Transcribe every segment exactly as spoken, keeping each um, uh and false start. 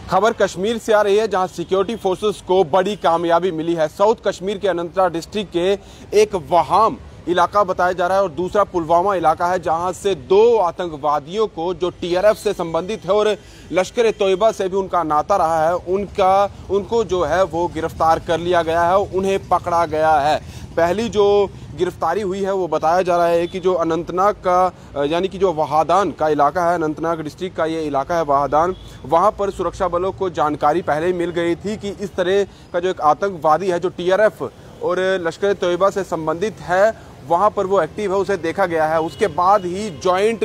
खबर कश्मीर से आ रही है, जहां सिक्योरिटी फोर्सेस को बड़ी कामयाबी मिली है। साउथ कश्मीर के अनंतनाग डिस्ट्रिक्ट के एक वहाम इलाका बताया जा रहा है और दूसरा पुलवामा इलाका है, जहां से दो आतंकवादियों को जो टीआरएफ से संबंधित है और लश्कर ए तोयबा से भी उनका नाता रहा है, उनका उनको जो है वो गिरफ्तार कर लिया गया है, उन्हें पकड़ा गया है। पहली जो गिरफ्तारी हुई है वो बताया जा रहा है कि जो अनंतनाग का यानी कि जो वहादान का इलाका है, अनंतनाग डिस्ट्रिक्ट का ये इलाका है वहादान, वहाँ पर सुरक्षा बलों को जानकारी पहले ही मिल गई थी कि इस तरह का जो एक आतंकवादी है जो टीआरएफ और लश्कर ए तोयबा से संबंधित है, वहाँ पर वो एक्टिव है, उसे देखा गया है। उसके बाद ही जॉइंट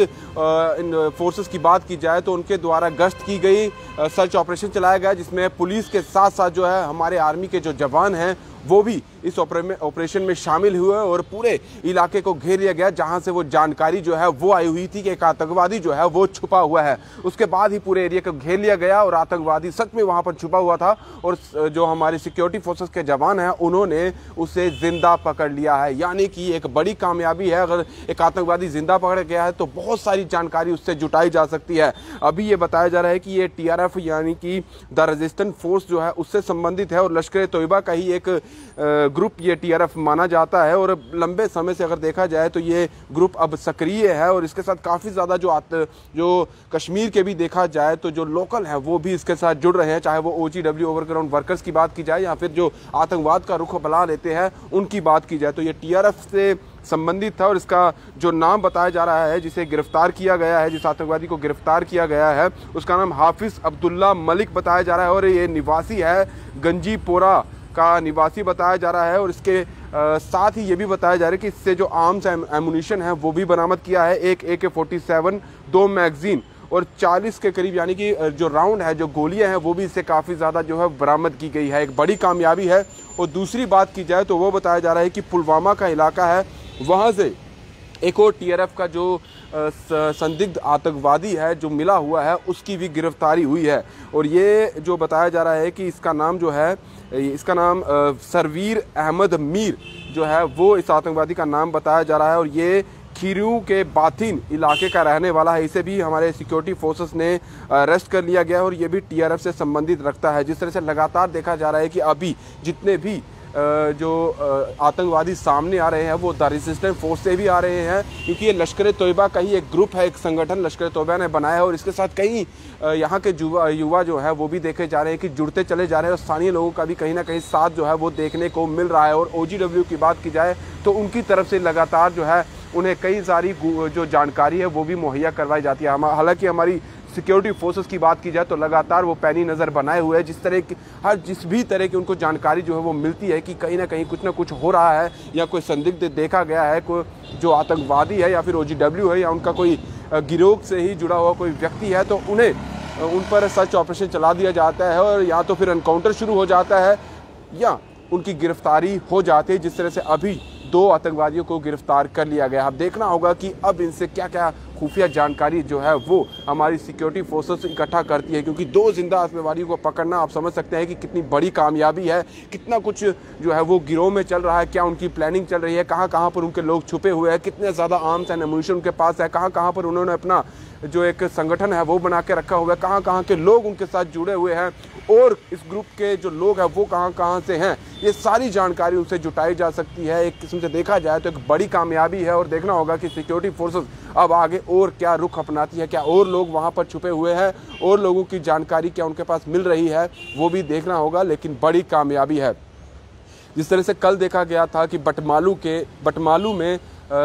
फोर्सेस की बात की जाए तो उनके द्वारा गश्त की गई, सर्च ऑपरेशन चलाया गया, जिसमें पुलिस के साथ साथ जो है हमारे आर्मी के जो जवान हैं वो भी इस ऑपरेशन में शामिल हुए और पूरे इलाके को घेर लिया गया, जहां से वो जानकारी जो है वो आई हुई थी कि एक आतंकवादी जो है वो छुपा हुआ है। उसके बाद ही पूरे एरिया को घेर लिया गया और आतंकवादी सच में वहां पर छुपा हुआ था और जो हमारे सिक्योरिटी फोर्सेस के जवान हैं उन्होंने उसे जिंदा पकड़ लिया है। यानी कि एक बड़ी कामयाबी है। अगर एक आतंकवादी जिंदा पकड़ गया है तो बहुत सारी जानकारी उससे जुटाई जा सकती है। अभी ये बताया जा रहा है कि ये टीआरएफ यानी कि द रेजिस्टेंट फोर्स जो है उससे संबंधित है और लश्कर ए तोयबा का ही एक ग्रुप ये टीआरएफ माना जाता है और लंबे समय से अगर देखा जाए तो ये ग्रुप अब सक्रिय है और इसके साथ काफ़ी ज़्यादा जो आत, जो कश्मीर के भी देखा जाए तो जो लोकल हैं वो भी इसके साथ जुड़ रहे हैं, चाहे वो ओजीडब्ल्यू ओवरग्राउंड वर्कर्स की बात की जाए या फिर जो आतंकवाद का रुख अपना लेते हैं उनकी बात की जाए। तो ये टीआरएफ से संबंधित था और इसका जो नाम बताया जा रहा है, जिसे गिरफ्तार किया गया है, जिस आतंकवादी को गिरफ्तार किया गया है, उसका नाम हाफिज अब्दुल्ला मलिक बताया जा रहा है और ये निवासी है, गंजीपोरा का निवासी बताया जा रहा है। और इसके आ, साथ ही ये भी बताया जा रहा है कि इससे जो आर्म्स एमुनिशन है वो भी बरामद किया है, एक ए के फोर्टी सेवन, दो मैगजीन और चालीस के करीब यानी कि जो राउंड है, जो गोलियां हैं वो भी इससे काफ़ी ज़्यादा जो है बरामद की गई है। एक बड़ी कामयाबी है। और दूसरी बात की जाए तो वो बताया जा रहा है कि पुलवामा का इलाका है, वहाँ से एक और टीआरएफ का जो संदिग्ध आतंकवादी है जो मिला हुआ है उसकी भी गिरफ्तारी हुई है। और ये जो बताया जा रहा है कि इसका नाम जो है, इसका नाम सरवीर अहमद मीर जो है वो इस आतंकवादी का नाम बताया जा रहा है और ये खीरू के बाथिन इलाके का रहने वाला है। इसे भी हमारे सिक्योरिटी फोर्सेस ने अरेस्ट कर लिया गया और ये भी टीआरएफ से संबंधित रखता है। जिस तरह से लगातार देखा जा रहा है कि अभी जितने भी जो आतंकवादी सामने आ रहे हैं वो द रेजिस्टेंट फोर्स से भी आ रहे हैं, क्योंकि ये लश्कर ए तोयबा का ही एक ग्रुप है, एक संगठन लश्कर ए तोयबा ने बनाया है और इसके साथ कई यहाँ के युवा युवा जो है वो भी देखे जा रहे हैं कि जुड़ते चले जा रहे हैं और स्थानीय लोगों का भी कहीं ना कहीं साथ जो है वो देखने को मिल रहा है। और ओजीडब्ल्यू की बात की जाए तो उनकी तरफ से लगातार जो है उन्हें कई सारी जो जानकारी है वो भी मुहैया करवाई जाती है। हालांकि हमारी सिक्योरिटी फोर्सेस की बात की जाए तो लगातार वो पैनी नज़र बनाए हुए हैं, जिस तरह की हर जिस भी तरह की उनको जानकारी जो है वो मिलती है कि कहीं ना कहीं कुछ ना कुछ हो रहा है या कोई संदिग्ध देखा गया है, कोई जो आतंकवादी है या फिर ओजीडब्ल्यू है या उनका कोई गिरोह से ही जुड़ा हुआ कोई व्यक्ति है, तो उन्हें उन पर सर्च ऑपरेशन चला दिया जाता है और या तो फिर एनकाउंटर शुरू हो जाता है या उनकी गिरफ्तारी हो जाती है। जिस तरह से अभी दो आतंकवादियों को गिरफ्तार कर लिया गया। अब देखना होगा कि अब इनसे क्या क्या खुफिया जानकारी जो है वो हमारी सिक्योरिटी फोर्सेस इकट्ठा करती है, क्योंकि दो जिंदा आतंकवादियों को पकड़ना आप समझ सकते हैं कि कितनी बड़ी कामयाबी है, कितना कुछ जो है वो गिरोह में चल रहा है, क्या उनकी प्लानिंग चल रही है, कहाँ कहाँ पर उनके लोग छुपे हुए हैं, कितने ज़्यादा आर्म्स एंड एमुनिशन उनके पास है, कहाँ कहाँ पर उन्होंने अपना जो एक संगठन है वो बना के रखा हुआ है, कहाँ कहाँ के लोग उनके साथ जुड़े हुए हैं और इस ग्रुप के जो लोग हैं वो कहाँ कहाँ से हैं, ये सारी जानकारी उनसे जुटाई जा सकती है। एक किस्म से देखा जाए तो एक बड़ी कामयाबी है और देखना होगा कि सिक्योरिटी फोर्सेस अब आगे और क्या रुख अपनाती है, क्या और लोग वहाँ पर छुपे हुए हैं और लोगों की जानकारी क्या उनके पास मिल रही है, वो भी देखना होगा। लेकिन बड़ी कामयाबी है। जिस तरह से कल देखा गया था कि बटमालू के बटमालू में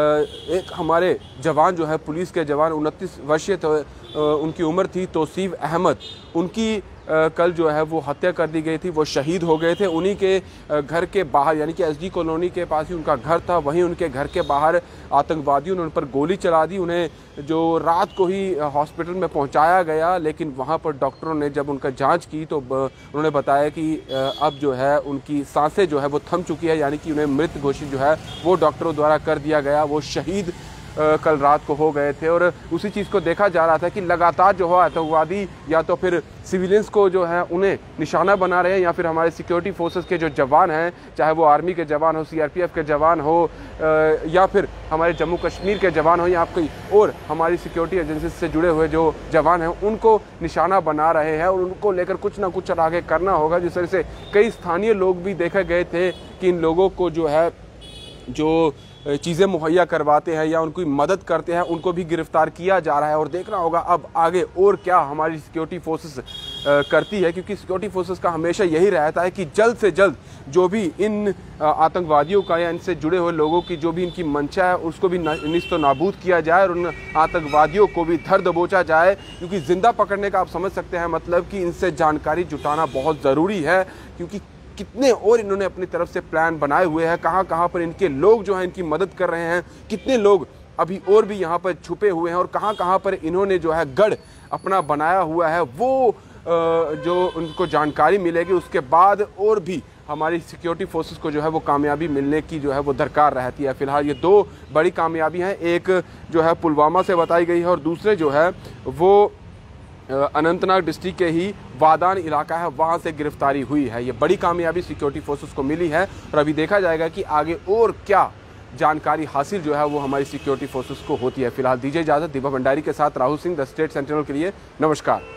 एक हमारे जवान जो है, पुलिस के जवान उनतीस वर्षीय उनकी उम्र थी, तौसीफ अहमद, उनकी कल जो है वो हत्या कर दी गई थी, वो शहीद हो गए थे। उन्हीं के घर के बाहर यानी कि एसडी कॉलोनी के पास ही उनका घर था, वहीं उनके घर के बाहर आतंकवादियों ने उन पर गोली चला दी। उन्हें जो रात को ही हॉस्पिटल में पहुंचाया गया, लेकिन वहां पर डॉक्टरों ने जब उनका जांच की तो उन्होंने बताया कि अब जो है उनकी सांसें जो है वो थम चुकी है, यानी कि उन्हें मृत घोषित जो है वो डॉक्टरों द्वारा कर दिया गया। वो शहीद कल रात को हो गए थे और उसी चीज़ को देखा जा रहा था कि लगातार जो है आतंकवादी या तो फिर सिविलियंस को जो है उन्हें निशाना बना रहे हैं या फिर हमारे सिक्योरिटी फोर्सेस के जो जवान हैं, चाहे वो आर्मी के जवान हो, सीआरपीएफ के जवान हो या फिर हमारे जम्मू कश्मीर के जवान हो या कोई और हमारी सिक्योरिटी एजेंसी से जुड़े हुए जो जवान हैं, उनको निशाना बना रहे हैं और उनको लेकर कुछ ना कुछ आगे करना होगा। जिस तरह से कई स्थानीय लोग भी देखे गए थे कि इन लोगों को जो है जो चीज़ें मुहैया करवाते हैं या उनकी मदद करते हैं उनको भी गिरफ्तार किया जा रहा है और देखना होगा अब आगे और क्या हमारी सिक्योरिटी फोर्सेस करती है, क्योंकि सिक्योरिटी फोर्सेस का हमेशा यही रहता है कि जल्द से जल्द जो भी इन आतंकवादियों का या इनसे जुड़े हुए लोगों की जो भी इनकी मंशा है उसको भी निस्तो नाबूद किया जाए और उन आतंकवादियों को भी धर दबोचा जाए, क्योंकि जिंदा पकड़ने का आप समझ सकते हैं मतलब कि इनसे जानकारी जुटाना बहुत ज़रूरी है, क्योंकि कितने और इन्होंने अपनी तरफ से प्लान बनाए हुए हैं, कहाँ कहाँ पर इनके लोग जो हैं इनकी मदद कर रहे हैं, कितने लोग अभी और भी यहाँ पर छुपे हुए हैं और कहाँ कहाँ पर इन्होंने जो है गढ़ अपना बनाया हुआ है, वो जो उनको जानकारी मिलेगी उसके बाद और भी हमारी सिक्योरिटी फोर्सेस को जो है वो कामयाबी मिलने की जो है वो दरकार रहती है। फिलहाल ये दो बड़ी कामयाबी हैं, एक जो है पुलवामा से बताई गई है और दूसरे जो है वो अनंतनाग डिस्ट्रिक्ट के ही वादान इलाका है, वहाँ से गिरफ्तारी हुई है। ये बड़ी कामयाबी सिक्योरिटी फोर्सेस को मिली है और अभी देखा जाएगा कि आगे और क्या जानकारी हासिल जो है वो हमारी सिक्योरिटी फोर्सेस को होती है। फिलहाल दीजिए इजाज़त। दीपक भंडारी के साथ Rahul Singh, the State Sentinel के लिए नमस्कार।